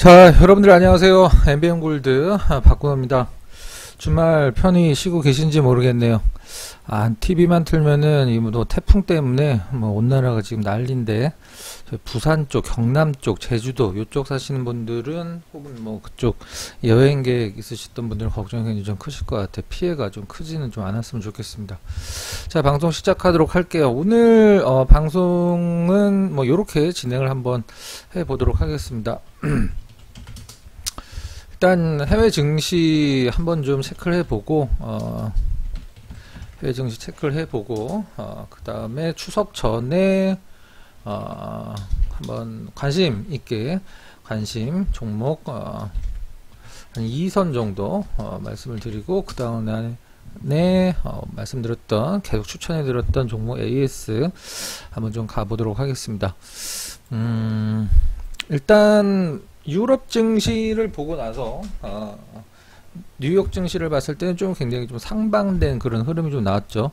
자, 여러분들 안녕하세요. 엠비엔골드 박근호입니다. 주말 편히 쉬고 계신지 모르겠네요. TV만 틀면은 이 뭐 태풍 때문에 뭐 온 나라가 지금 난리인데, 부산 쪽, 경남 쪽, 제주도 요쪽 사시는 분들은 혹은 뭐 그쪽 여행 계획 있으셨던 분들은 걱정이 굉장히 좀 크실 것 같아요. 피해가 좀 크지는 좀 않았으면 좋겠습니다. 자, 방송 시작하도록 할게요. 오늘 방송은 뭐 요렇게 진행을 한번 해보도록 하겠습니다. 일단 해외 증시 한번 좀 체크를 해보고 해외 증시 체크를 해보고 그 다음에 추석 전에 한번 관심 있게 관심 종목 한 2선 정도 말씀을 드리고, 그 다음에 말씀드렸던 계속 추천해 드렸던 종목 AS 한번 좀 가보도록 하겠습니다. 일단 유럽 증시를 보고 나서 뉴욕 증시를 봤을 때는 좀 굉장히 좀 상방된 그런 흐름이 좀 나왔죠.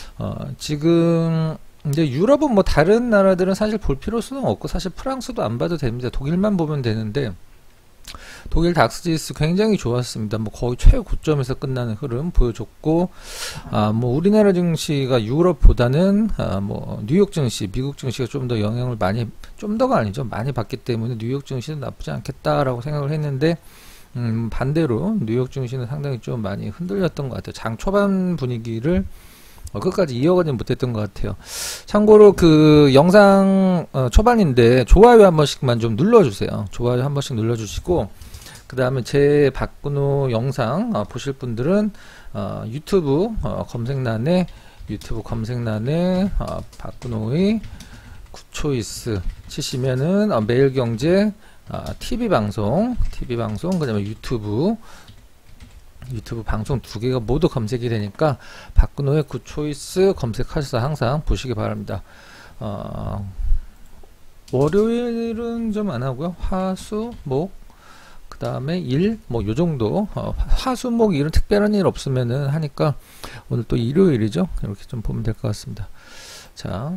지금 근데 유럽은 뭐 다른 나라들은 사실 볼 필요성은 없고, 사실 프랑스도 안 봐도 됩니다. 독일만 보면 되는데, 독일 닥스지수 굉장히 좋았습니다. 뭐 거의 최고점에서 끝나는 흐름 보여줬고, 뭐 우리나라 증시가 유럽보다는 뭐 뉴욕 증시, 미국 증시가 좀 더 영향을 많이, 좀 더가 아니죠, 많이 받기 때문에 뉴욕 증시는 나쁘지 않겠다라고 생각을 했는데, 반대로 뉴욕 증시는 상당히 좀 많이 흔들렸던 것 같아요. 장 초반 분위기를 끝까지 이어가지 못했던 것 같아요. 참고로 그 영상 초반인데 좋아요 한 번씩만 좀 눌러주세요. 좋아요 한 번씩 눌러주시고, 그 다음에 제 박근호 영상 보실 분들은 유튜브 검색란에 박근호의 굿초이스 치시면은 매일경제 TV방송, 그 다음에 유튜브 방송 두 개가 모두 검색이 되니까 박근호의 굿초이스 검색하셔서 항상 보시기 바랍니다. 월요일은 좀 안 하고요. 화, 수, 목, 그 다음에 일, 뭐 요 정도. 화, 수, 목, 일은 특별한 일 없으면은 하니까 오늘 또 일요일이죠. 이렇게 좀 보면 될 것 같습니다. 자,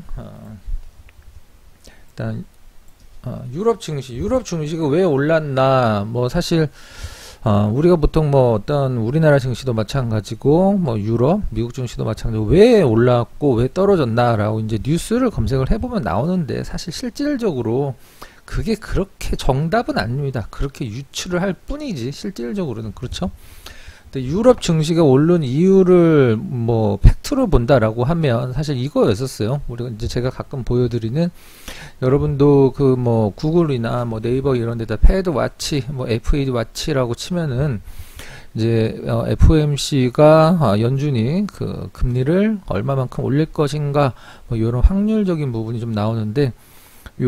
일단 유럽 증시가 왜 올랐나? 뭐 사실 우리가 보통 뭐 어떤 우리나라 증시도 마찬가지고, 뭐 유럽, 미국 증시도 마찬가지고, 왜 올랐고 왜 떨어졌나라고 이제 뉴스를 검색을 해보면 나오는데, 사실 실질적으로 그게 그렇게 정답은 아닙니다. 그렇게 유추를 할 뿐이지 실질적으로는. 그렇죠? 근데 유럽 증시가 오른 이유를 뭐 팩트로 본다라고 하면 사실 이거였었어요. 우리가 이제 제가 가끔 보여드리는, 여러분도 그 뭐 구글이나 뭐 네이버 이런 데다 패드 와치, 뭐 FED 와치라고 치면은 이제 FOMC가 연준이 그 금리를 얼마만큼 올릴 것인가 뭐 이런 확률적인 부분이 좀 나오는데, 요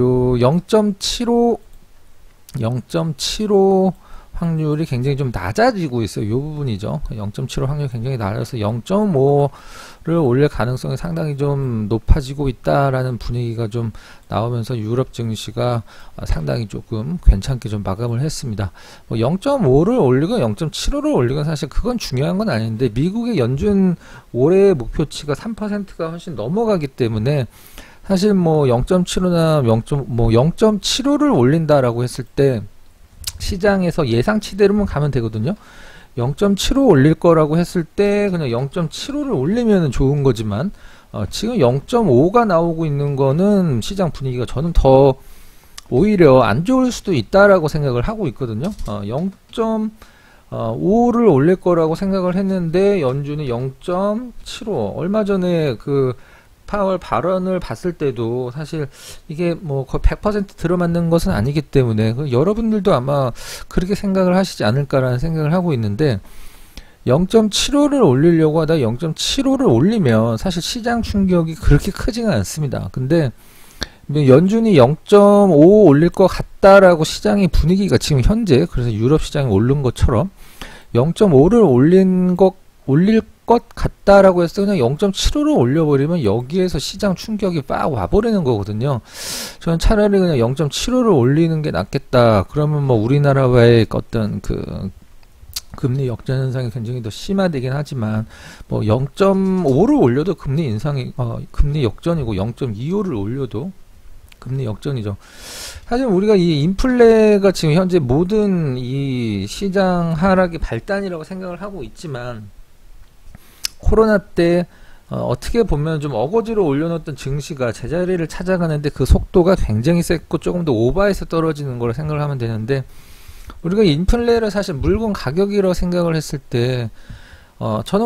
0.75 확률이 굉장히 좀 낮아지고 있어요. 이 부분이죠. 0.75 확률이 굉장히 낮아서 0.5를 올릴 가능성이 상당히 좀 높아지고 있다라는 분위기가 좀 나오면서 유럽 증시가 상당히 조금 괜찮게 좀 마감을 했습니다. 뭐 0.5를 올리건 0.75를 올리건 사실 그건 중요한 건 아닌데, 미국의 연준 올해 목표치가 3%가 훨씬 넘어가기 때문에 사실 뭐 0.75나 0.75를 올린다라고 했을 때 시장에서 예상치대로만 가면 되거든요. 0.75 올릴 거라고 했을 때 그냥 0.75를 올리면 좋은 거지만, 지금 0.5가 나오고 있는 거는 시장 분위기가 저는 더 오히려 안 좋을 수도 있다라고 생각을 하고 있거든요. 0.5를 올릴 거라고 생각을 했는데 연준이 0.75, 얼마 전에 그 파월 발언을 봤을 때도 사실 이게 뭐 거의 100% 들어맞는 것은 아니기 때문에 여러분들도 아마 그렇게 생각을 하시지 않을까라는 생각을 하고 있는데, 0.75를 올리려고 하다 0.75를 올리면 사실 시장 충격이 그렇게 크지가 않습니다. 근데 연준이 0.5 올릴 것 같다라고 시장의 분위기가 지금 현재, 그래서 유럽 시장이 오른 것처럼 0.5를 올릴 것 같다라고 해서 그냥 0.75로 올려버리면 여기에서 시장 충격이 빡 와버리는 거거든요. 저는 차라리 그냥 0.75를 올리는 게 낫겠다. 그러면 뭐 우리나라와의 어떤 그 금리 역전 현상이 굉장히 더 심화되긴 하지만, 뭐 0.5를 올려도 금리 인상이 금리 역전이고, 0.25를 올려도 금리 역전이죠. 사실 우리가 이 인플레가 지금 현재 모든 이 시장 하락의 발단이라고 생각을 하고 있지만, 코로나 때 어떻게 보면 좀 어거지로 올려놓던 증시가 제자리를 찾아가는데 그 속도가 굉장히 셌고 조금 더 오버해서 떨어지는 걸 생각을 하면 되는데, 우리가 인플레를 사실 물건 가격이라고 생각을 했을 때 저는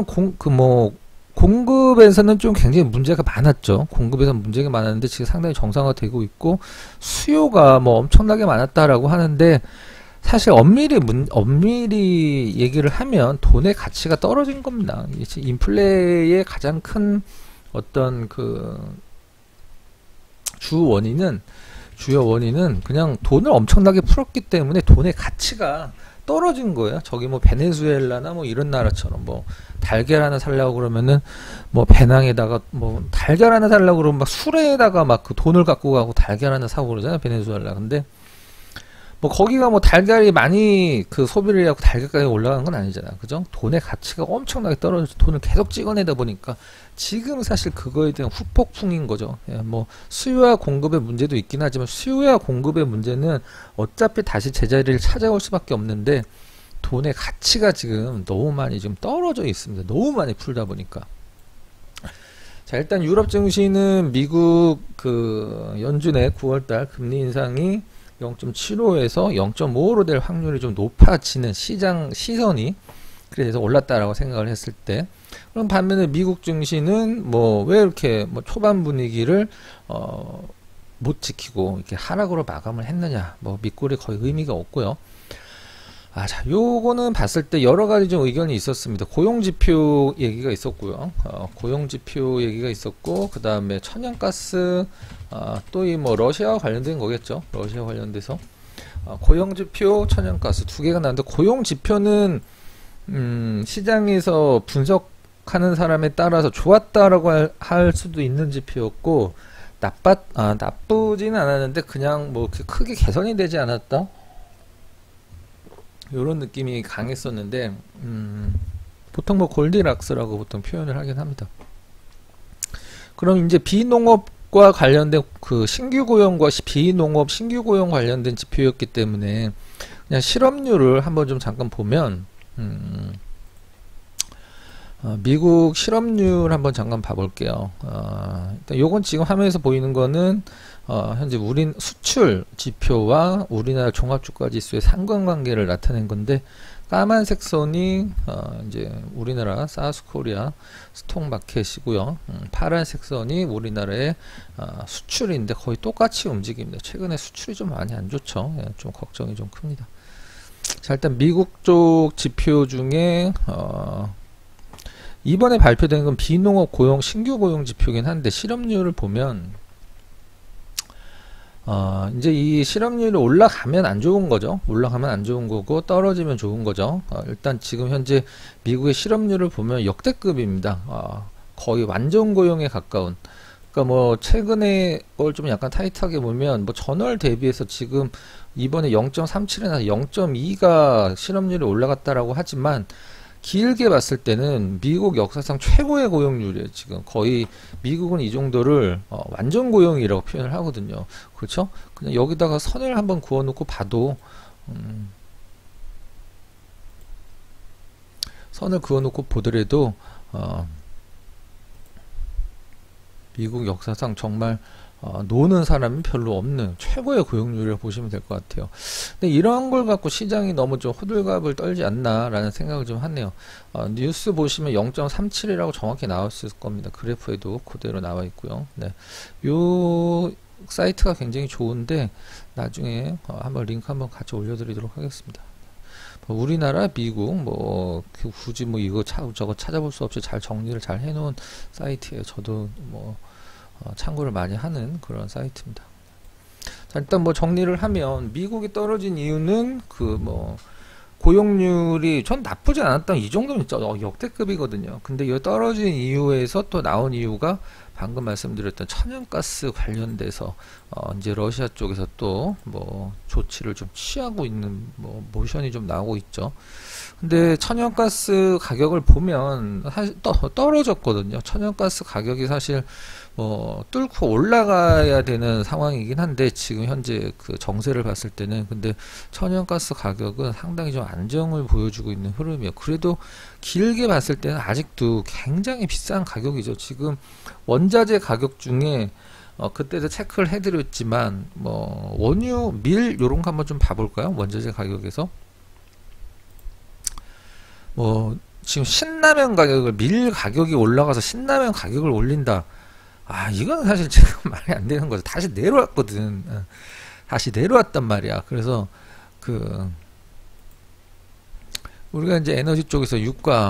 공급에서는 좀 굉장히 문제가 많았죠. 공급에서는 문제가 많았는데 지금 상당히 정상화되고 있고, 수요가 뭐 엄청나게 많았다라고 하는데, 사실 엄밀히 얘기를 하면 돈의 가치가 떨어진 겁니다. 인플레의 가장 큰 어떤 주요 원인은 그냥 돈을 엄청나게 풀었기 때문에 돈의 가치가 떨어진 거예요. 저기 뭐 베네수엘라나 뭐 이런 나라처럼 뭐 달걀 하나 살려고 그러면은 뭐 배낭에다가 뭐 달걀 하나 살려고 그러면 막 수레에다가 막 그 돈을 갖고 가고 달걀 하나 사고 그러잖아요, 베네수엘라. 근데 뭐 거기가 뭐 달걀이 많이 소비를 하고 달걀 가격이 올라간 건 아니잖아, 그죠? 돈의 가치가 엄청나게 떨어져서 돈을 계속 찍어내다 보니까 지금 사실 그거에 대한 후폭풍인 거죠. 예, 뭐 수요와 공급의 문제도 있긴 하지만 수요와 공급의 문제는 어차피 다시 제자리를 찾아올 수밖에 없는데, 돈의 가치가 지금 너무 많이 지금 떨어져 있습니다. 너무 많이 풀다 보니까. 자, 일단 유럽 증시는 미국 연준의 9월달 금리 인상이 0.75에서 0.55로 될 확률이 좀 높아지는 시장 시선이 그래서 올랐다라고 생각을 했을 때, 그럼 반면에 미국 증시는 뭐 왜 이렇게 뭐 초반 분위기를 못 지키고 이렇게 하락으로 마감을 했느냐, 뭐 밑골이 거의 의미가 없고요. 자, 요거는 봤을 때 여러 가지 좀 의견이 있었습니다. 고용지표 얘기가 있었고요. 고용지표 얘기가 있었고, 그 다음에 천연가스, 또 이 뭐 러시아와 관련된 거겠죠. 러시아 관련돼서 고용지표, 천연가스 두 개가 나는데, 고용지표는 시장에서 분석하는 사람에 따라서 좋았다라고 할 수도 있는 지표였고, 나쁘지는 않았는데 그냥 뭐 크게 개선이 되지 않았다, 요런 느낌이 강했었는데, 보통 뭐 골디락스라고 보통 표현을 하긴 합니다. 그럼 이제 비농업과 관련된 신규 고용과 비농업 신규 고용 관련된 지표였기 때문에 그냥 실업률을 한번 좀 잠깐 보면, 미국 실업률 한번 잠깐 봐볼게요. 일단 요건 지금 화면에서 보이는 거는 현재 수출 지표와 우리나라 종합주가지수의 상관관계를 나타낸 건데, 까만색 선이 이제 우리나라 사우스코리아 스톡마켓이고요. 파란색 선이 우리나라의 수출인데 거의 똑같이 움직입니다. 최근에 수출이 좀 많이 안 좋죠. 예, 좀 걱정이 좀 큽니다. 자, 일단 미국 쪽 지표 중에 이번에 발표된 건 비농업 고용 신규 고용 지표긴 한데, 실업률을 보면 이제 이 실업률이 올라가면 안 좋은 거죠. 올라가면 안 좋은 거고 떨어지면 좋은 거죠. 일단 지금 현재 미국의 실업률을 보면 역대급입니다. 거의 완전 고용에 가까운. 그러니까 뭐 최근에 걸 좀 약간 타이트하게 보면 뭐 전월 대비해서 지금 이번에 0.37이나 0.2가 실업률이 올라갔다라고 하지만, 길게 봤을 때는 미국 역사상 최고의 고용률이에요. 지금 거의 미국은 이 정도를 완전 고용이라고 표현을 하거든요. 그렇죠? 그냥 여기다가 선을 한번 그어놓고 봐도 선을 그어놓고 보더라도 미국 역사상 정말 노는 사람이 별로 없는 최고의 고용률을 보시면 될 것 같아요. 근데 이런 걸 갖고 시장이 너무 좀 호들갑을 떨지 않나라는 생각을 좀 하네요. 뉴스 보시면 0.37이라고 정확히 나왔을 겁니다. 그래프에도 그대로 나와 있고요. 네, 요 사이트가 굉장히 좋은데 나중에 한번 링크 한번 같이 올려드리도록 하겠습니다. 우리나라, 미국, 뭐 굳이 뭐 이거 저거 찾아볼 수 없이 잘 정리를 잘 해놓은 사이트예요. 저도 뭐 참고를 많이 하는 그런 사이트입니다. 자, 일단 뭐 정리를 하면 미국이 떨어진 이유는 고용률이 전 나쁘지 않았다, 이 정도면 역대급이거든요. 근데 이 떨어진 이유에서 또 나온 이유가 방금 말씀드렸던 천연가스 관련돼서 이제 러시아 쪽에서 또 뭐 조치를 좀 취하고 있는 뭐 모션이 좀 나오고 있죠. 근데 천연가스 가격을 보면 사실 떨어졌거든요. 천연가스 가격이 사실 뭐 뚫고 올라가야 되는 상황이긴 한데 지금 현재 그 정세를 봤을 때는 근데 천연가스 가격은 상당히 좀 안정을 보여주고 있는 흐름이에요. 그래도 길게 봤을 때는 아직도 굉장히 비싼 가격이죠. 지금 원자재 가격 중에 그때도 체크를 해드렸지만 뭐 원유, 밀 요런 거 한번 좀 봐볼까요? 원자재 가격에서 뭐 지금 신라면 가격을 밀 가격이 올라가서 신라면 가격을 올린다. 아 이건 사실 지금 말이 안 되는 거죠. 다시 내려왔거든. 다시 내려왔단 말이야. 그래서 그 우리가 이제 에너지 쪽에서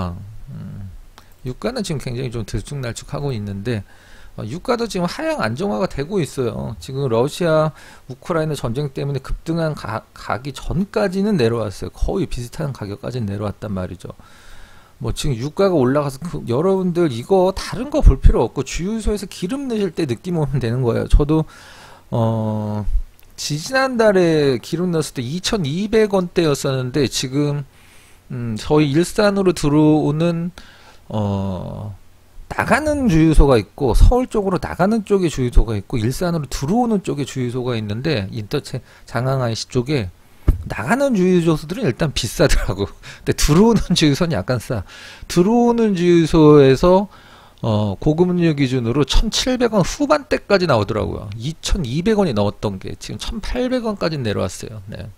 유가는 지금 굉장히 좀 들쭉날쭉하고 있는데 유가도 지금 하향 안정화가 되고 있어요. 지금 러시아 우크라이나 전쟁 때문에 급등한 가기 전까지는 내려왔어요. 거의 비슷한 가격까지 내려왔단 말이죠. 뭐 지금 유가가 올라가서 여러분들 이거 다른 거 볼 필요 없고 주유소에서 기름 넣으실 때 느낌 오면 되는 거예요. 저도 지지난달에 기름 넣었을 때 2,200원대였었는데 지금 저희 일산으로 들어오는 나가는 주유소가 있고 서울 쪽으로 나가는 쪽에 주유소가 있고 일산으로 들어오는 쪽에 주유소가 있는데 인터체 장항 IC 쪽에 나가는 주유소들은 일단 비싸더라고. 근데 들어오는 주유소는 약간 싸. 들어오는 주유소에서 고급음료 기준으로 1,700원 후반대까지 나오더라고요. 2,200원이 넘었던 게 지금 1,800원까지 내려왔어요. 네.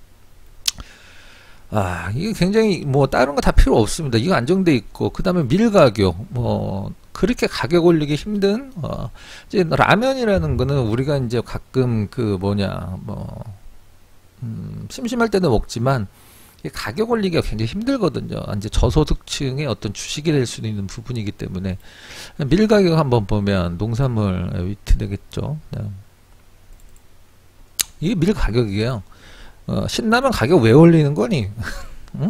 아, 이게 굉장히 뭐 다른 거 다 필요 없습니다. 이거 안정돼 있고 그다음에 밀 가격 뭐 그렇게 가격 올리기 힘든 이제 라면이라는 거는 우리가 이제 가끔 그 뭐냐 뭐 심심할 때도 먹지만 가격 올리기가 굉장히 힘들거든요. 이제 저소득층의 어떤 주식이 될 수도 있는 부분이기 때문에 밀 가격 한번 보면 농산물 위트 되겠죠. 네. 이게 밀 가격이에요. 신라면 가격 왜 올리는 거니? 응?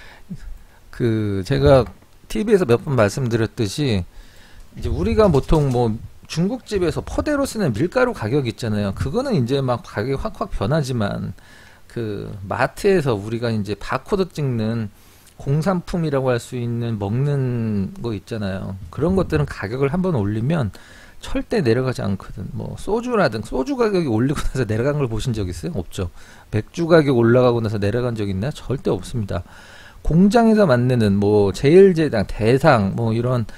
그 제가 TV에서 몇 번 말씀드렸듯이 이제 우리가 보통 뭐 중국집에서 포대로 쓰는 밀가루 가격 있잖아요. 그거는 이제 막 가격이 확확 변하지만 그 마트에서 우리가 이제 바코드 찍는 공산품이라고 할 수 있는 먹는 거 있잖아요. 그런 것들은 가격을 한번 올리면 절대 내려가지 않거든. 뭐 소주라든 소주 가격이 올리고 나서 내려간 걸 보신 적 있어요? 없죠. 맥주 가격 올라가고 나서 내려간 적 있나요? 절대 없습니다. 공장에서 만드는 뭐 제일제당, 대상 뭐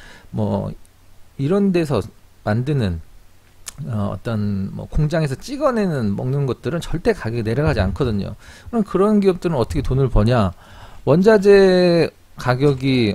이런 데서 만드는 어떤 뭐 공장에서 찍어내는 먹는 것들은 절대 가격이 내려가지 않거든요. 그럼 그런 기업들은 어떻게 돈을 버냐? 원자재 가격이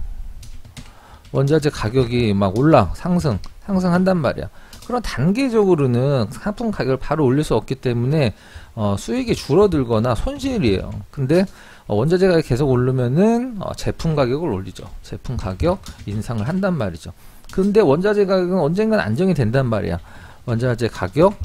막 상승한단 말이야. 그런 단계적으로는 상품 가격을 바로 올릴 수 없기 때문에 수익이 줄어들거나 손실이에요. 근데 원자재 가격이 계속 오르면은 제품 가격을 올리죠. 제품 가격 인상을 한단 말이죠. 근데 원자재 가격은 언젠간 안정이 된단 말이야. 원자재 가격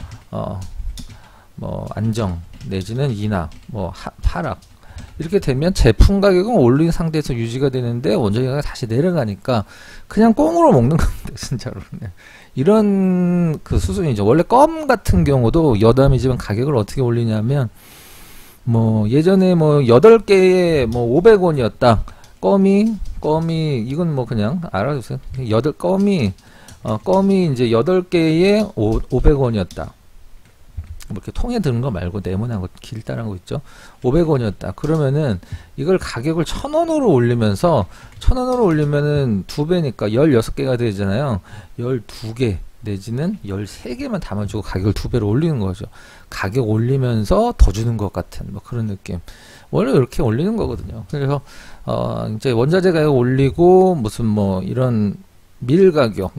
뭐 안정 내지는 인하 뭐 하락 이렇게 되면 제품 가격은 올린 상태에서 유지가 되는데 원자재 가격이 다시 내려가니까 그냥 꽁으로 먹는 겁니다. 진짜로. 네. 이런 그 수순이죠. 원래 껌 같은 경우도 여담이지만 가격을 어떻게 올리냐면 뭐 예전에 뭐 8개에 뭐 500원이었다. 껌이 이건 뭐 그냥 알아두세요. 껌이 이제 8개에 500원이었다. 뭐 이렇게 통에 드는 거 말고 네모난 거 길다란 거 있죠. 500원이었다. 그러면은 이걸 가격을 1,000원으로 올리면서 1,000원으로 올리면은 2배니까 16개가 되잖아요. 12개 내지는 13개만 담아주고 가격을 2배로 올리는 거죠. 가격 올리면서 더 주는 것 같은 뭐 그런 느낌. 원래 이렇게 올리는 거거든요. 그래서 이제 원자재 가격 올리고 무슨 뭐 이런 밀 가격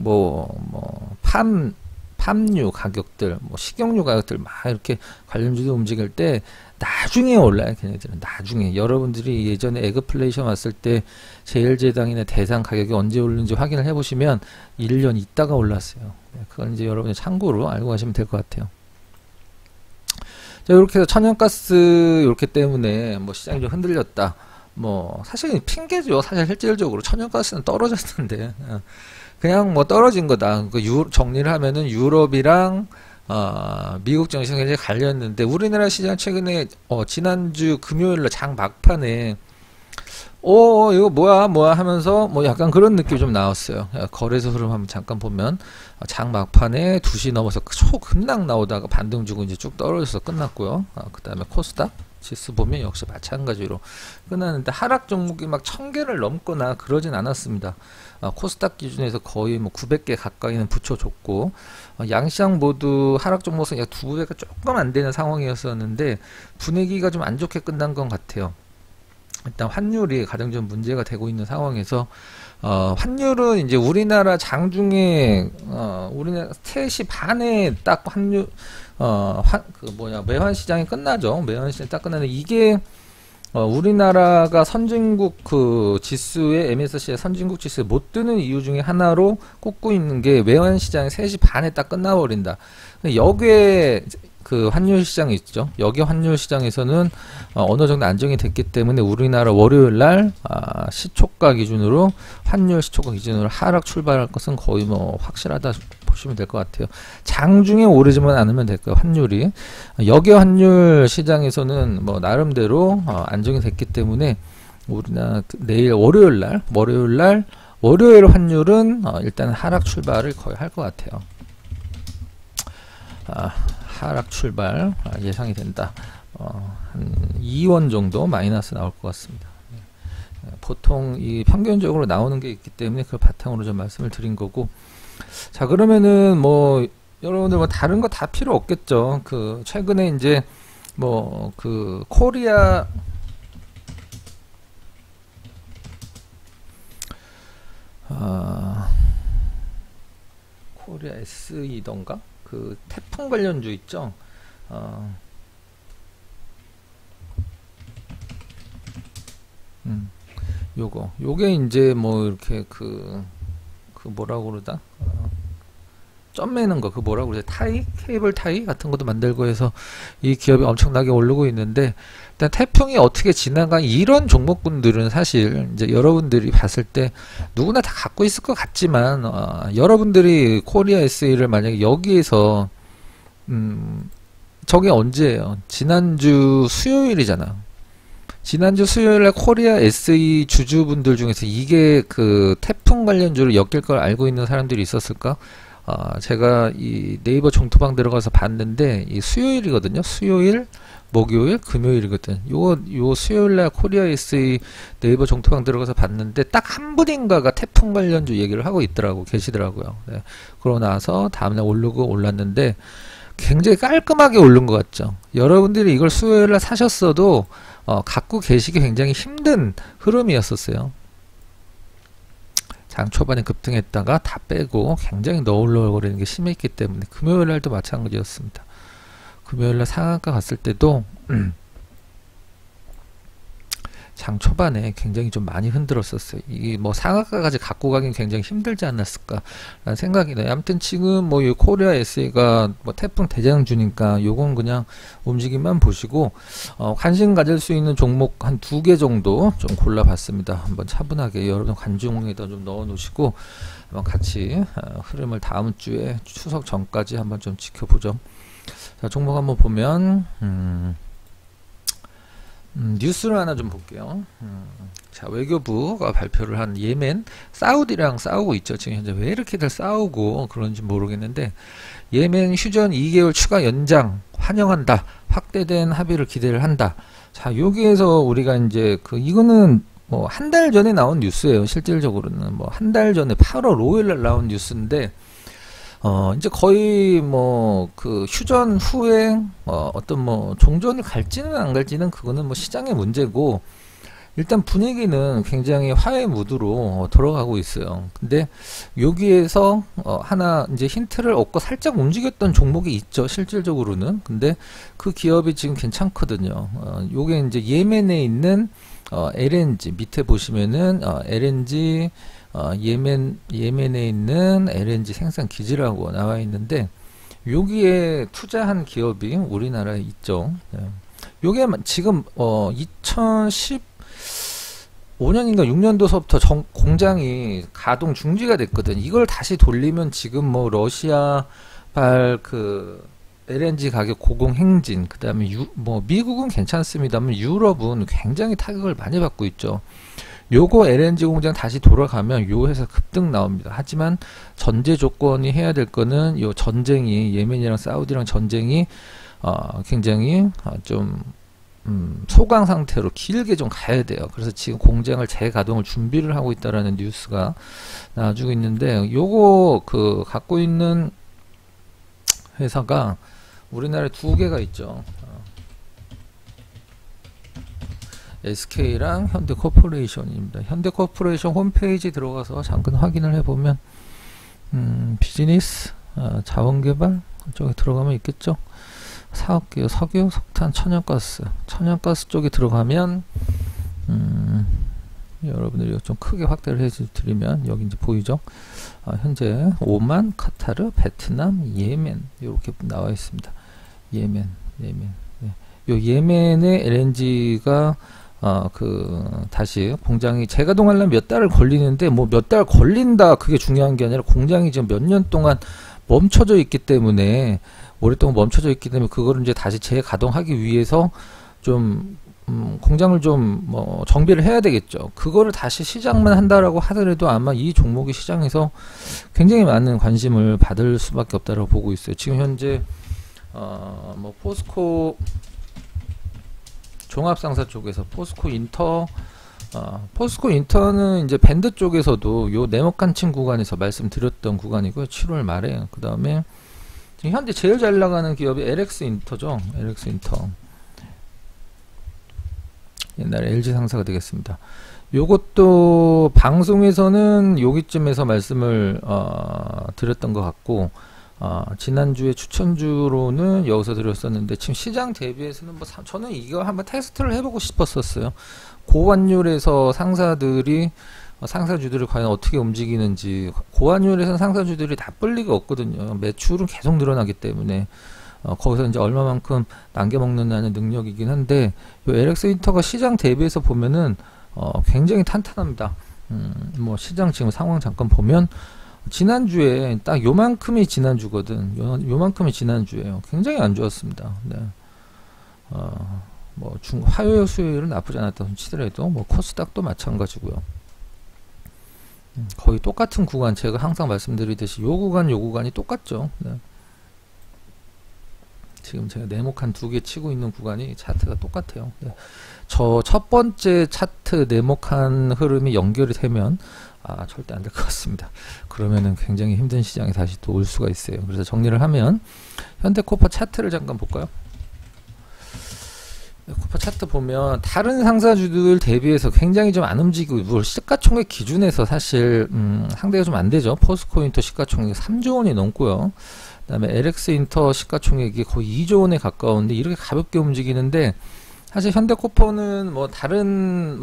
팜유 가격들 뭐 식용유 가격들 막 이렇게 관련주도 움직일 때 나중에 올라요. 걔네들은 나중에. 여러분들이 예전에 에그플레이션 왔을 때 제일제당이나 대상 가격이 언제 오르는지 확인을 해보시면 1년 있다가 올랐어요. 그건 이제 여러분이 참고로 알고 가시면 될 것 같아요. 자, 이렇게 해서 천연가스 이렇게 때문에 뭐 시장이 좀 흔들렸다. 뭐 사실 핑계죠. 사실 실질적으로 천연가스는 떨어졌는데 그냥 뭐 떨어진 거다. 정리를 하면은 유럽이랑 미국 증시가 굉장히 갈렸는데 우리나라 시장 최근에 지난주 금요일날 장 막판에 이거 뭐야 하면서 뭐 약간 그런 느낌이 좀 나왔어요. 거래소 흐름 한번 잠깐 보면 장 막판에 2시 넘어서 초급락 나오다가 반등 주고 이제 쭉 떨어져서 끝났고요. 그 다음에 코스닥 지수 보면 역시 마찬가지로 끝났는데 하락 종목이 막 1000개를 넘거나 그러진 않았습니다. 코스닥 기준에서 거의 뭐 900개 가까이는 붙여줬고 양시장 모두 하락 종목은 약 2배가 조금 안 되는 상황이었었는데 분위기가 좀 안 좋게 끝난 것 같아요. 일단 환율이 가장 좀 문제가 되고 있는 상황에서 환율은 이제 우리나라 장중에 우리나라 3시 반에 딱 환율 매환 시장이 끝나죠. 매환 시장이 딱 끝나는데 이게 우리나라가 선진국 그 지수에 MSCI 선진국 지수에 못 드는 이유 중에 하나로 꼽고 있는 게 외환 시장이 3시 반에 딱 끝나버린다. 여기에 그 환율 시장이 있죠. 여기 환율 시장에서는 어느 정도 안정이 됐기 때문에 우리나라 월요일 날 시초가 기준으로 환율 시초가 기준으로 하락 출발할 것은 거의 뭐 확실하다 보시면 될 것 같아요. 장중에 오르지만 않으면 될 거예요. 환율이 여기 환율 시장에서는 뭐 나름대로 안정이 됐기 때문에 우리나라 내일 월요일 환율은 일단 하락 출발을 거의 할 것 같아요. 하락 출발 예상이 된다. 한 2원 정도 마이너스 나올 것 같습니다. 보통 이 평균적으로 나오는 게 있기 때문에 그 바탕으로 좀 말씀을 드린 거고. 자, 그러면은 뭐 여러분들 뭐 다른 거 다 필요 없겠죠. 그 최근에 이제 뭐 그 코리아 코리아 SE던가 그 태풍 관련주 있죠. 요게 이제 뭐 이렇게 그 뭐라고 그러다 점 매는 거, 그 뭐라고 그러지? 케이블 타이 같은 것도 만들고 해서 이 기업이 엄청나게 오르고 있는데, 일단 태풍이 어떻게 지나가 이런 종목군들은 사실 이제 여러분들이 봤을 때 누구나 다 갖고 있을 것 같지만, 여러분들이 코리아 SE를 만약에 여기에서 저게 언제예요? 지난주 수요일이잖아. 지난주 수요일에 코리아 SE 주주분들 중에서 이게 그 태풍 관련주로 엮일 걸 알고 있는 사람들이 있었을까? 제가 이 네이버 종토방 들어가서 봤는데 이 수요일이거든요. 수요일, 목요일, 금요일이거든. 요 수요일날 코리아 SE 네이버 종토방 들어가서 봤는데 딱 한 분인가가 태풍 관련주 얘기를 하고 계시더라고요. 네. 그러고 나서 다음날 올랐는데 굉장히 깔끔하게 오른 것 같죠. 여러분들이 이걸 수요일날 사셨어도 갖고 계시기 굉장히 힘든 흐름이었었어요. 장 초반에 급등했다가 다 빼고 굉장히 너울너울거리는 게 심했기 때문에 금요일날도 마찬가지였습니다. 금요일날 상한가 갔을 때도 장 초반에 굉장히 좀 많이 흔들었었어요. 이게 뭐 상한가까지 갖고 가긴 굉장히 힘들지 않았을까라는 생각이 나요. 아무튼 지금 뭐 이 코리아 SE가 뭐 태풍 대장주니까 요건 그냥 움직임만 보시고 관심 가질 수 있는 종목 한 2개 정도 좀 골라봤습니다. 한번 차분하게 여러분 관중에다 좀 넣어 놓으시고 한번 같이 흐름을 다음 주에 추석 전까지 한번 좀 지켜보죠. 자, 종목 한번 보면 뉴스를 하나 좀 볼게요. 자, 외교부가 발표를 한 예멘, 사우디랑 싸우고 있죠. 지금 현재 왜 이렇게들 싸우고 그런지 모르겠는데, 예멘 휴전 2개월 추가 연장 환영한다. 확대된 합의를 기대를 한다. 자, 여기에서 우리가 이제 이거는 뭐 한 달 전에 나온 뉴스예요. 실질적으로는 뭐 한 달 전에 8월 5일날 나온 뉴스인데, 이제 거의 뭐 그 휴전 후에 어떤 뭐 종전을 갈지는 안 갈지는 그거는 뭐 시장의 문제고, 일단 분위기는 굉장히 화해 무드로 들어가고 있어요. 근데 여기에서 하나 이제 힌트를 얻고 살짝 움직였던 종목이 있죠. 실질적으로는. 근데 그 기업이 지금 괜찮거든요. 요게 이제 예멘에 있는 LNG 밑에 보시면은 LNG 예멘에 있는 LNG 생산 기지라고 나와 있는데, 여기에 투자한 기업이 우리나라에 있죠. 네. 요게 지금 2015년인가 6년도서부터 공장이 가동 중지가 됐거든. 이걸 다시 돌리면 지금 뭐 러시아발 그 LNG 가격 고공행진, 그 다음에 뭐 미국은 괜찮습니다만 유럽은 굉장히 타격을 많이 받고 있죠. 요거 LNG 공장 다시 돌아가면 요 회사 급등 나옵니다. 하지만 전제 조건이 해야 될 거는 요 전쟁이, 예멘이랑 사우디랑 전쟁이 굉장히 좀 소강 상태로 길게 좀 가야 돼요. 그래서 지금 공장을 재가동을 준비를 하고 있다라는 뉴스가 나와주고 있는데, 요거 갖고 있는 회사가 우리나라에 두 개가 있죠. SK랑 현대코퍼레이션입니다. 현대코퍼레이션 홈페이지 들어가서 잠깐 확인을 해보면 비즈니스, 자원개발 쪽에 들어가면 있겠죠. 사업기업, 석유, 석탄, 천연가스 쪽에 들어가면 여러분들이 좀 크게 확대를 해드리면 여기 이제 보이죠. 현재 오만, 카타르, 베트남, 예멘 이렇게 나와 있습니다. 예멘. 네. 요 예멘의 LNG가 다시 공장이 재가동하려면 몇 달을 걸리는데, 뭐 몇 달 걸린다 그게 중요한 게 아니라 공장이 지금 몇 년 동안 멈춰져 있기 때문에, 오랫동안 멈춰져 있기 때문에 그거를 이제 다시 재가동하기 위해서 좀 공장을 좀 뭐 정비를 해야 되겠죠. 그거를 다시 시작만 한다라고 하더라도 아마 이 종목이 시장에서 굉장히 많은 관심을 받을 수밖에 없다라고 보고 있어요. 지금 현재 뭐 포스코 종합상사 쪽에서 포스코 인터는 이제 밴드 쪽에서도 요 네모칸층 구간에서 말씀드렸던 구간이고요. 7월 말에. 그 다음에 지금 현재 제일 잘 나가는 기업이 LX 인터죠. LX 인터. 옛날에 LG 상사가 되겠습니다. 요것도 방송에서는 여기쯤에서 말씀을 드렸던 것 같고, 지난주에 추천주로는 여기서 드렸었는데, 지금 시장 대비해서는 뭐 저는 이거 한번 테스트를 해보고 싶었었어요. 고환율에서 상사주들이 과연 어떻게 움직이는지. 고환율에서 상사주들이 나쁠 리가 없거든요. 매출은 계속 늘어나기 때문에 거기서 이제 얼마만큼 남겨먹는다는 능력이긴 한데, 요 LX 인터가 시장 대비해서 보면은 굉장히 탄탄합니다. 뭐 시장 지금 상황 잠깐 보면 지난주에 딱 요만큼이 지난주거든. 요만큼이 지난주에요. 굉장히 안 좋았습니다. 네. 뭐 화요일 수요일은 나쁘지 않았다 치더라도 뭐 코스닥도 마찬가지고요. 거의 똑같은 구간, 제가 항상 말씀드리듯이 요 구간이 똑같죠. 네. 지금 제가 네모칸 두 개 치고 있는 구간이 차트가 똑같아요. 네. 저 첫 번째 차트 네모칸 흐름이 연결이 되면 절대 안 될 것 같습니다. 그러면은 굉장히 힘든 시장에 다시 또 올 수가 있어요. 그래서 정리를 하면 현대코퍼 차트를 잠깐 볼까요? 코퍼 차트 보면 다른 상사주들 대비해서 굉장히 좀 안 움직이고, 시가총액 기준에서 사실 상대가 좀 안 되죠. 포스코 인터 시가총액이 3조 원이 넘고요. 그 다음에 LX 인터 시가총액이 거의 2조 원에 가까운데 이렇게 가볍게 움직이는데, 사실 현대코퍼는 뭐 다른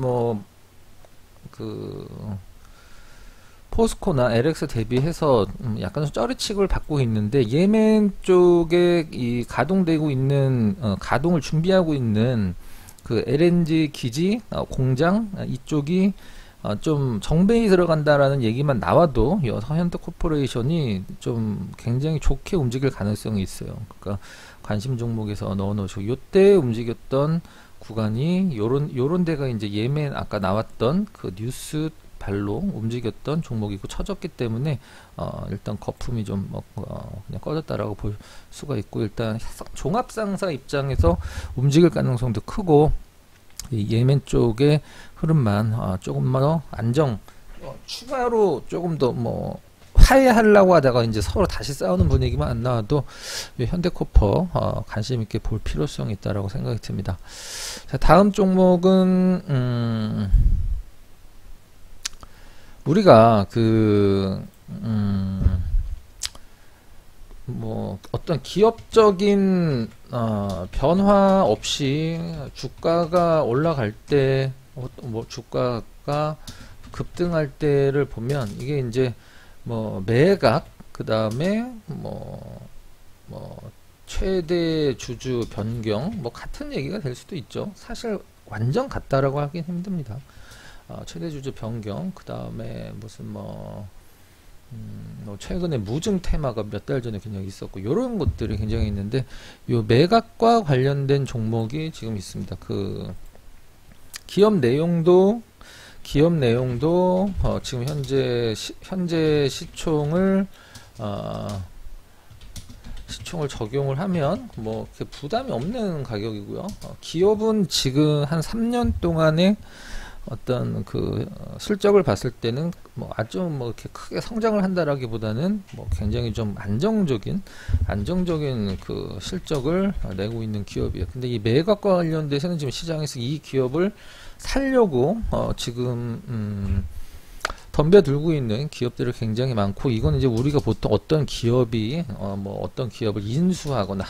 포스코나 LX 대비해서 약간 쩌리치기를 받고 있는데, 예멘 쪽에 이 가동되고 있는 가동을 준비하고 있는 그 LNG 기지 공장 이쪽이 좀 정배이 들어간다라는 얘기만 나와도 현대코퍼레이션이 좀 굉장히 좋게 움직일 가능성이 있어요. 그러니까 관심 종목에서 넣어놓으시고, 요때 움직였던 구간이 요런 데가 이제 예멘 아까 나왔던 그 뉴스 발로 움직였던 종목이고 쳐졌기 때문에 일단 거품이 좀 그냥 꺼졌다라고 볼 수가 있고, 일단 종합상사 입장에서 움직일 가능성도 크고, 이 예멘 쪽의 흐름만 조금 더 추가로 조금 더 뭐 화해하려고 하다가 이제 서로 다시 싸우는 분위기만 안 나와도 현대코퍼 관심 있게 볼 필요성이 있다라고 생각이 듭니다. 자, 다음 종목은 우리가 뭐 어떤 기업적인 변화 없이 주가가 올라갈 때, 뭐 주가가 급등할 때를 보면 이게 이제 뭐 매각, 그 다음에 뭐 최대 주주 변경, 뭐 같은 얘기가 될 수도 있죠. 사실 완전 같다라고 하긴 힘듭니다. 최대 주주 변경, 그 다음에 무슨 최근에 무증 테마가 몇 달 전에 굉장히 있었고, 이런 것들이 굉장히 있는데, 요 매각과 관련된 종목이 지금 있습니다. 그 기업 내용도 지금 현재 시총을 적용을 하면 뭐 부담이 없는 가격이고요. 기업은 지금 한 3년 동안에 어떤 그 실적을 봤을 때는 뭐 아주 뭐 이렇게 크게 성장을 한다라기보다는 뭐 굉장히 좀 안정적인 그 실적을 내고 있는 기업이에요. 근데 이 매각과 관련돼서는 지금 시장에서 이 기업을 살려고 지금 덤벼들고 있는 기업들이 굉장히 많고, 이거는 이제 우리가 보통 어떤 기업이 어떤 기업을 인수하거나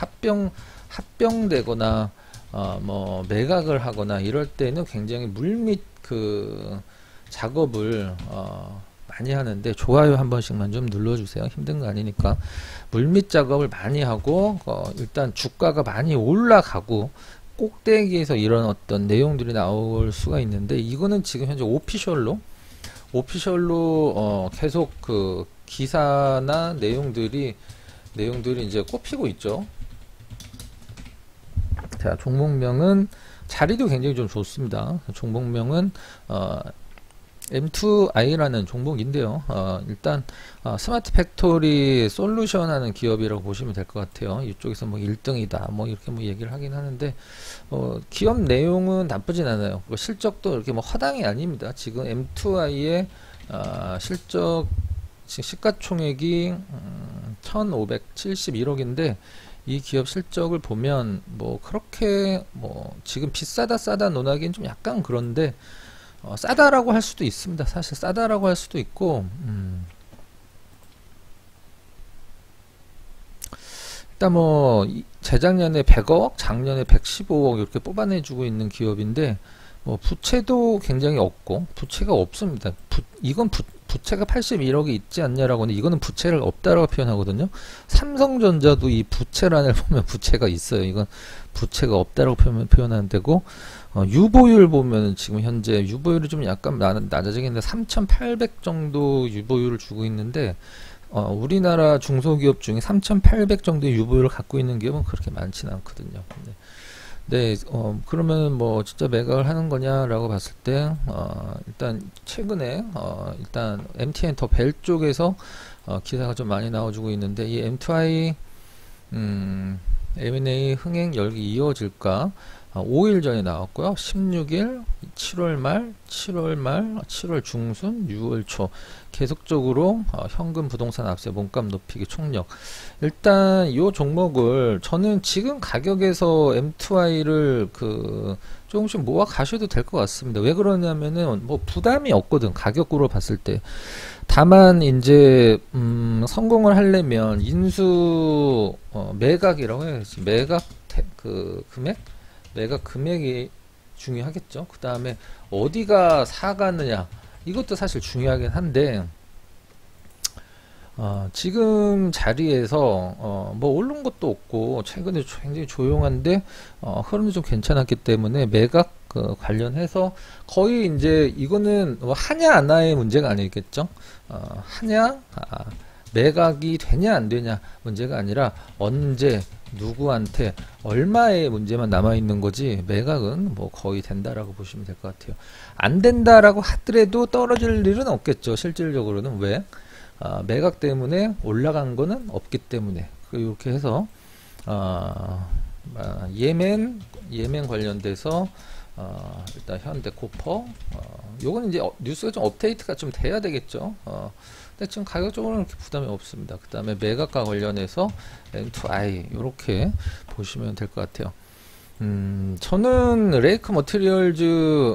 합병되거나 뭐 매각을 하거나 이럴 때는 굉장히 물밑 그 작업을 많이 하는데, 좋아요 한 번씩만 좀 눌러주세요. 힘든 거 아니니까. 물밑 작업을 많이 하고 일단 주가가 많이 올라가고 꼭대기에서 이런 어떤 내용들이 나올 수가 있는데, 이거는 지금 현재 오피셜로 계속 그 기사나 내용들이 이제 꼽히고 있죠. 자, 종목명은 자리도 굉장히 좀 좋습니다. 종목명은 M2I라는 종목인데요. 일단 스마트 팩토리 솔루션 하는 기업이라고 보시면 될 것 같아요. 이쪽에서 뭐 1등이다 뭐 이렇게 뭐 얘기를 하긴 하는데, 기업 내용은 나쁘진 않아요. 실적도 이렇게 뭐 허당이 아닙니다. 지금 M2I의 실적 시가총액이 1571억인데 이 기업 실적을 보면 뭐 그렇게 뭐 지금 비싸다 싸다 논하기엔 좀 약간 그런데, 싸다라고 할 수도 있습니다. 사실 싸다라고 할 수도 있고, 일단 뭐 재작년에 100억, 작년에 115억 이렇게 뽑아내주고 있는 기업인데, 뭐 부채도 굉장히 없고, 부채가 없습니다. 이건 부채가 81억이 있지 않냐라고 하는데, 이거는 부채를 없다라고 표현하거든요. 삼성전자도 이 부채란을 보면 부채가 있어요. 이건 부채가 없다라고 표현하는 데고, 유보율 보면 지금 현재 유보율이 좀 약간 낮아지긴 했는데 3,800 정도 유보율을 주고 있는데, 우리나라 중소기업 중에 3,800 정도의 유보율을 갖고 있는 기업은 그렇게 많지는 않거든요. 네, 그러면 뭐 진짜 매각을 하는 거냐라고 봤을 때, 일단 최근에 일단 MTN 더 벨 쪽에서 기사가 좀 많이 나와주고 있는데, 이 M2I M&A 흥행 열기 이어질까? 5일 전에 나왔고요. 16일, 7월 말, 7월 중순, 6월 초 계속적으로 현금 부동산 압세 몸값 높이기 총력. 일단 이 종목을 저는 지금 가격에서 M2I를 조금씩 모아 가셔도 될 것 같습니다. 왜 그러냐면은 뭐 부담이 없거든, 가격으로 봤을 때. 다만 이제 성공을 하려면 인수 매각이라고 해야지, 매각 금액이 중요하겠죠. 그 다음에 어디가 사가느냐, 이것도 사실 중요하긴 한데, 지금 자리에서 뭐 오른 것도 없고 최근에 굉장히 조용한데 흐름이 좀 괜찮았기 때문에 매각 관련해서 거의 이제 이거는 뭐 하냐 안 하냐의 문제가 아니겠죠. 매각이 되냐 안 되냐 문제가 아니라 언제 누구한테 얼마의 문제만 남아 있는 거지, 매각은 뭐 거의 된다라고 보시면 될 것 같아요. 안 된다라고 하더라도 떨어질 일은 없겠죠. 실질적으로는. 왜? 매각 때문에 올라간 거는 없기 때문에. 이렇게 해서 예멘 관련돼서 일단 현대 코퍼, 요건 이제 뉴스가 좀 업데이트가 좀 돼야 되겠죠. 근데 지금 가격적으로는 이렇게 부담이 없습니다. 그 다음에 매각과 관련해서 M2I 이렇게 보시면 될 것 같아요. 저는 레이크 머티리얼즈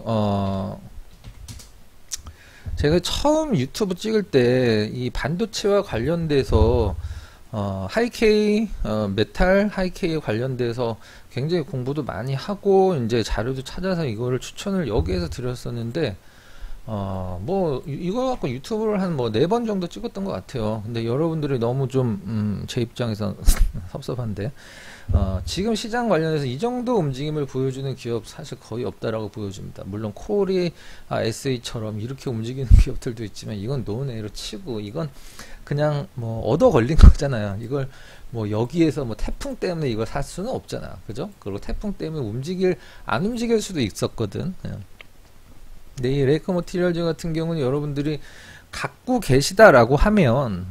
제가 처음 유튜브 찍을 때 이 반도체와 관련돼서 하이케이 메탈 하이케이에 관련돼서 굉장히 공부도 많이 하고 이제 자료도 찾아서 이거를 추천을 여기에서 드렸었는데, 뭐 이거 갖고 유튜브를 한 뭐 4번 정도 찍었던 것 같아요. 근데 여러분들이 너무 좀 제 입장에서 섭섭한데 지금 시장 관련해서 이 정도 움직임을 보여주는 기업 사실 거의 없다라고 보여집니다. 물론 코리아 SA처럼 이렇게 움직이는 기업들도 있지만 이건 노네로 치고 이건 그냥 뭐 얻어 걸린 거잖아요. 이걸 뭐 여기에서 뭐 태풍 때문에 이걸 살 수는 없잖아. 그죠? 그리고 태풍 때문에 안 움직일 수도 있었거든. 근데 이 레이커 머티리얼즈 같은 경우는 여러분들이 갖고 계시다라고 하면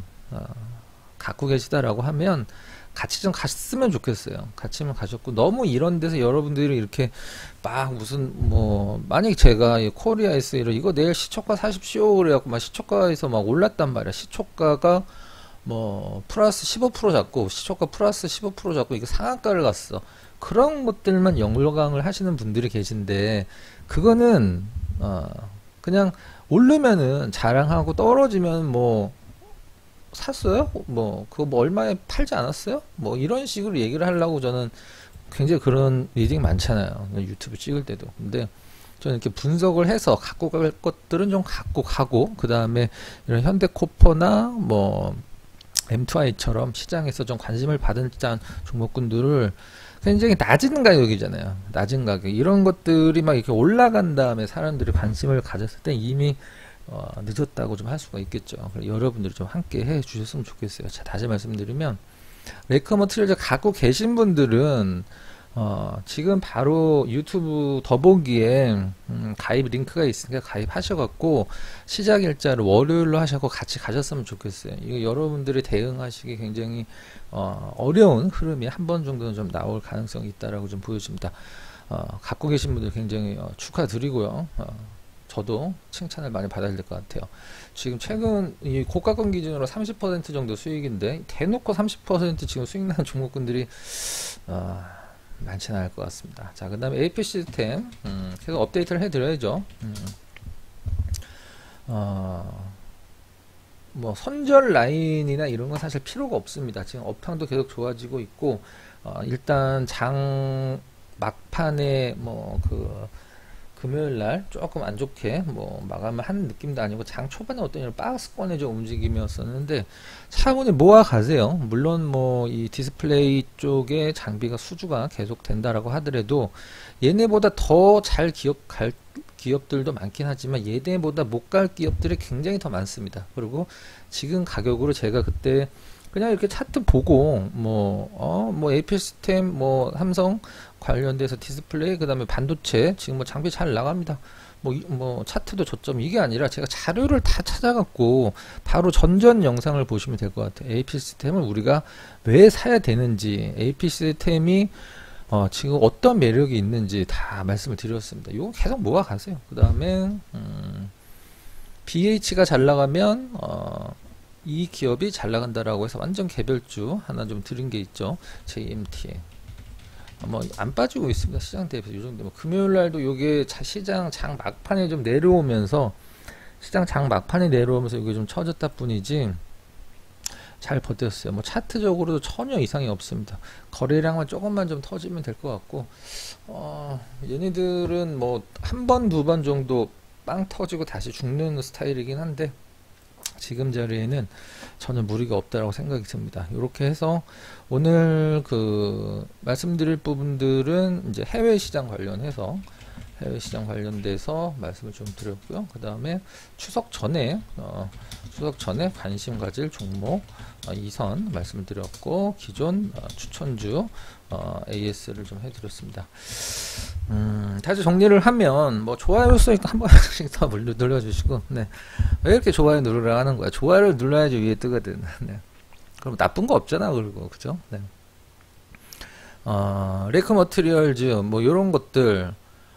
같이 좀 갔으면 좋겠어요. 같이만 가셨고 너무 이런 데서 여러분들이 이렇게 막 무슨 뭐 만약에 제가 이 코리아 SA로 이거 내일 시초가 사십시오 그래갖고 막 시초가에서 막 올랐단 말이야. 시초가가 뭐 플러스 15% 잡고 시초가 플러스 15% 잡고 이게 상한가를 갔어. 그런 것들만 영광을 하시는 분들이 계신데 그거는 그냥 오르면은 자랑하고 떨어지면 뭐 샀어요? 뭐 그거 뭐 얼마에 팔지 않았어요? 뭐 이런 식으로 얘기를 하려고 저는 굉장히 그런 리딩 많잖아요. 유튜브 찍을 때도. 근데 저는 이렇게 분석을 해서 갖고 갈 것들은 좀 갖고 가고 그 다음에 이런 현대코퍼나 뭐 M2I처럼 시장에서 좀 관심을 받은 종목군들을 굉장히 낮은 가격이잖아요. 낮은 가격. 이런 것들이 막 이렇게 올라간 다음에 사람들이 관심을 가졌을 때 이미 늦었다고 좀 할 수가 있겠죠. 여러분들이 좀 함께 해 주셨으면 좋겠어요. 자, 다시 말씀드리면 레이커 머티리얼즈 갖고 계신 분들은 지금 바로 유튜브 더보기에 가입 링크가 있으니까 가입하셔갖고 시작 일자를 월요일로 하셔서 같이 가셨으면 좋겠어요. 이거 여러분들이 대응하시기 굉장히 어려운 흐름이 한 번 정도는 좀 나올 가능성이 있다라고 좀 보여집니다. 갖고 계신 분들 굉장히 축하드리고요. 저도 칭찬을 많이 받아야 될 것 같아요. 지금 최근 이 고가권 기준으로 30% 정도 수익인데 대놓고 30% 지금 수익 나는 종목군들이 많지는 않을 것 같습니다. 자, 그 다음에 AP 시스템 계속 업데이트를 해드려야죠. 뭐 선절 라인이나 이런 건 사실 필요가 없습니다. 지금 업황도 계속 좋아지고 있고 일단 장 막판에 뭐 금요일날 조금 안 좋게 뭐 마감을 한 느낌도 아니고 장 초반에 어떤 이런 박스권의 좀 움직임이었었는데 차분히 모아 가세요. 물론 뭐 이 디스플레이 쪽에 장비가 수주가 계속 된다라고 하더라도 얘네보다 더 잘 갈 기업들도 많긴 하지만 얘네보다 못 갈 기업들이 굉장히 더 많습니다. 그리고 지금 가격으로 제가 그때 그냥 이렇게 차트 보고 뭐 AP 시스템 뭐 삼성 관련돼서 디스플레이 그 다음에 반도체 지금 뭐 장비 잘 나갑니다. 뭐 차트도 저점 이게 아니라 제가 자료를 다 찾아갖고 바로 전전 영상을 보시면 될 것 같아요. AP 시스템을 우리가 왜 사야 되는지 AP 시스템이 지금 어떤 매력이 있는지 다 말씀을 드렸습니다. 이거 계속 모아 가세요. 그 다음에 BH가 잘 나가면 이 기업이 잘 나간다라고 해서 완전 개별주 하나 좀 드린 게 있죠. JMT에 뭐 안 빠지고 있습니다. 시장 대비해서 이 정도. 금요일 날도 요게 시장 장 막판에 좀 내려오면서 이게 좀 처졌다 뿐이지 잘 버텼어요. 뭐 차트적으로도 전혀 이상이 없습니다. 거래량만 조금만 좀 터지면 될 것 같고 얘네들은 뭐 한 번, 두 번 정도 빵 터지고 다시 죽는 스타일이긴 한데 지금 자리에는 전혀 무리가 없다라고 생각이 듭니다. 이렇게 해서 오늘 말씀드릴 부분들은 이제 해외 시장 관련돼서 말씀을 좀 드렸고요. 그 다음에 추석 전에 관심 가질 종목 이선 말씀을 드렸고 기존 추천주 AS를 좀 해드렸습니다. 다시 정리를 하면 뭐 좋아요 수 한 번씩 더 눌러주시고 네. 왜 이렇게 좋아요 누르라 하는 거야? 좋아요를 눌러야지 위에 뜨거든. 네. 그럼 나쁜 거 없잖아. 그리고 그죠? 네. 레이커 머티리얼즈 뭐 요런 것들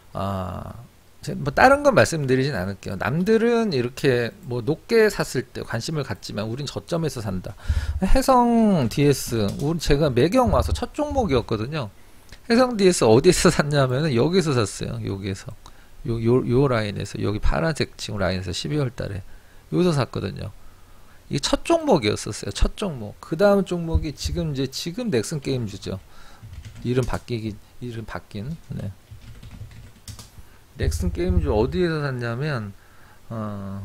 뭐 다른 건 말씀드리진 않을게요. 남들은 이렇게 뭐 높게 샀을 때 관심을 갖지만 우린 저점에서 산다. 해성 DS 제가 매경 와서 첫 종목이었거든요. 해성 DS 어디에서 샀냐면은 여기서 샀어요. 여기에서 요 라인에서 여기 파란색 지금 라인에서 12월 달에 여기서 샀거든요. 이게 첫 종목이었었어요. 첫 종목. 그 다음 종목이 지금 넥슨 게임즈죠. 이름 바뀐 네. 넥슨 게임즈 어디에서 샀냐면 어,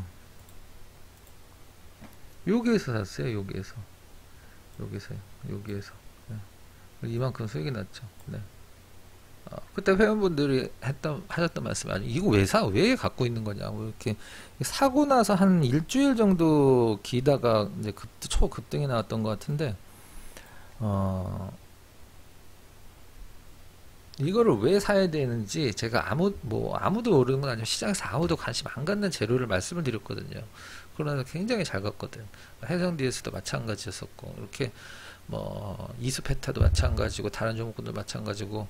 여기에서 샀어요. 여기에서 네. 이만큼 수익이 났죠. 네. 그때 회원분들이 하셨던 말씀이 아니 이거 왜 갖고 있는 거냐 뭐 이렇게 사고 나서 한 일주일 정도 기다가 이제 초급등이 나왔던 것 같은데 이거를 왜 사야 되는지 제가 아무도 모르는 건 아니고 시장에서 아무도 관심 안 갖는 재료를 말씀을 드렸거든요. 그러나 굉장히 잘 갔거든. 해성DS도 마찬가지였었고 이렇게 뭐 이수페타도 마찬가지고 다른 종목군도 마찬가지고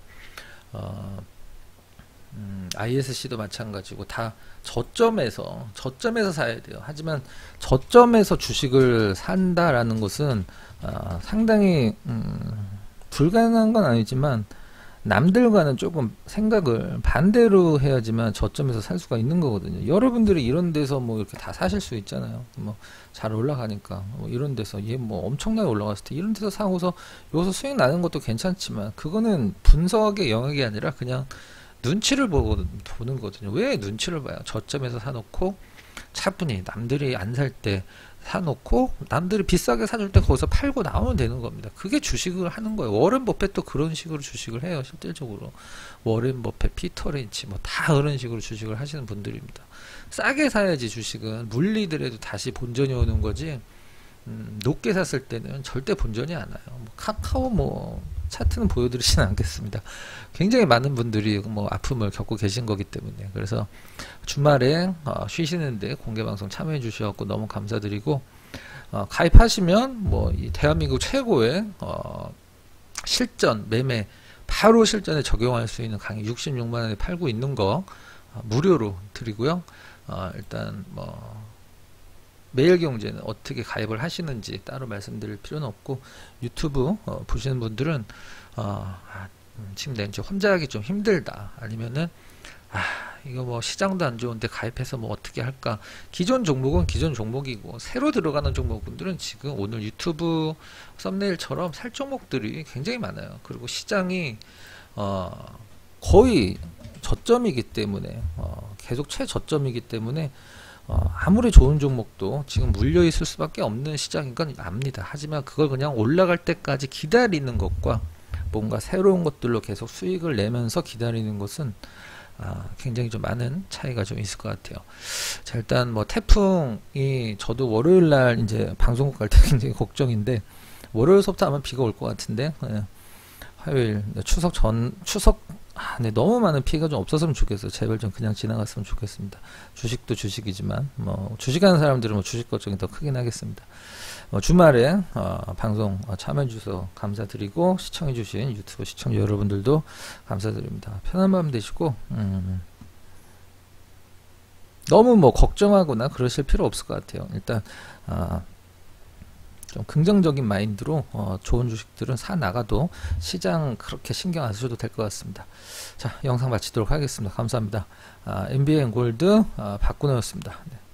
ISC도 마찬가지고 다 저점에서 사야 돼요. 하지만 저점에서 주식을 산다라는 것은 상당히 불가능한 건 아니지만 남들과는 조금 생각을 반대로 해야지만 저점에서 살 수가 있는 거거든요. 여러분들이 이런 데서 뭐 이렇게 다 사실 수 있잖아요. 뭐 잘 올라가니까 뭐 이런 데서 얘 뭐 엄청나게 올라갔을 때 이런 데서 사고서 여기서 수익 나는 것도 괜찮지만 그거는 분석의 영역이 아니라 그냥 눈치를 보는 거거든요. 왜 눈치를 봐요? 저점에서 사놓고 차분히 남들이 안 살 때 사놓고 남들이 비싸게 사줄 때 거기서 팔고 나오면 되는 겁니다. 그게 주식을 하는 거예요. 워렌 버핏도 그런 식으로 주식을 해요. 실질적으로 워렌 버핏, 피터 린치 뭐 다 그런 식으로 주식을 하시는 분들입니다. 싸게 사야지 주식은 물리더라도 다시 본전이 오는 거지. 높게 샀을 때는 절대 본전이 안 와요. 뭐 카카오 뭐 차트는 보여드리지는 않겠습니다. 굉장히 많은 분들이 뭐 아픔을 겪고 계신 거기 때문에 그래서 주말에 쉬시는데 공개방송 참여해 주셔서 너무 감사드리고 가입하시면 뭐 이 대한민국 최고의 실전 매매 바로 실전에 적용할 수 있는 강의 66만원에 팔고 있는 거 무료로 드리고요. 일단 뭐 매일경제는 어떻게 가입을 하시는지 따로 말씀드릴 필요는 없고 유튜브 보시는 분들은 지금 내가 혼자 하기 좀 힘들다 아니면은 이거 뭐 시장도 안 좋은데 가입해서 뭐 어떻게 할까 기존 종목은 기존 종목이고 새로 들어가는 종목분들은 지금 오늘 유튜브 썸네일처럼 살 종목들이 굉장히 많아요. 그리고 시장이 거의 저점이기 때문에 계속 최저점이기 때문에 아무리 좋은 종목도 지금 물려 있을 수밖에 없는 시장인 건 압니다. 하지만 그걸 그냥 올라갈 때까지 기다리는 것과 뭔가 새로운 것들로 계속 수익을 내면서 기다리는 것은 굉장히 좀 많은 차이가 좀 있을 것 같아요. 자, 일단 뭐 태풍이 저도 월요일 날 이제 방송국 갈 때 굉장히 걱정인데 월요일서부터 아마 비가 올 것 같은데 화요일 추석 네, 너무 많은 피해가 좀 없었으면 좋겠어요. 제발 좀 그냥 지나갔으면 좋겠습니다. 주식도 주식이지만 뭐 주식하는 사람들은 뭐 주식 걱정이 더 크긴 하겠습니다. 주말에 방송 참여해 주셔서 감사드리고 시청해 주신 유튜브 시청자 여러분들도 감사드립니다. 편한 밤 되시고 너무 뭐 걱정하거나 그러실 필요 없을 것 같아요. 일단 좀 긍정적인 마인드로 좋은 주식들은 사 나가도 시장 그렇게 신경 안 쓰셔도 될 것 같습니다. 자, 영상 마치도록 하겠습니다. 감사합니다. MBN 골드 박근호였습니다. 네.